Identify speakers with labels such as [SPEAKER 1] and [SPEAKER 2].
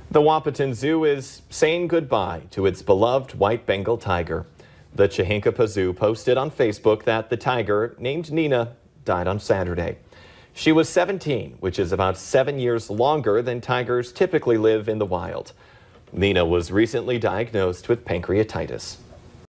[SPEAKER 1] The Wahpeton Zoo is saying goodbye to its beloved white Bengal tiger. The Chihinkapa Zoo posted on Facebook that the tiger, named Nina, died on Saturday. She was 17, which is about 7 years longer than tigers typically live in the wild. Nina was recently diagnosed with pancreatitis.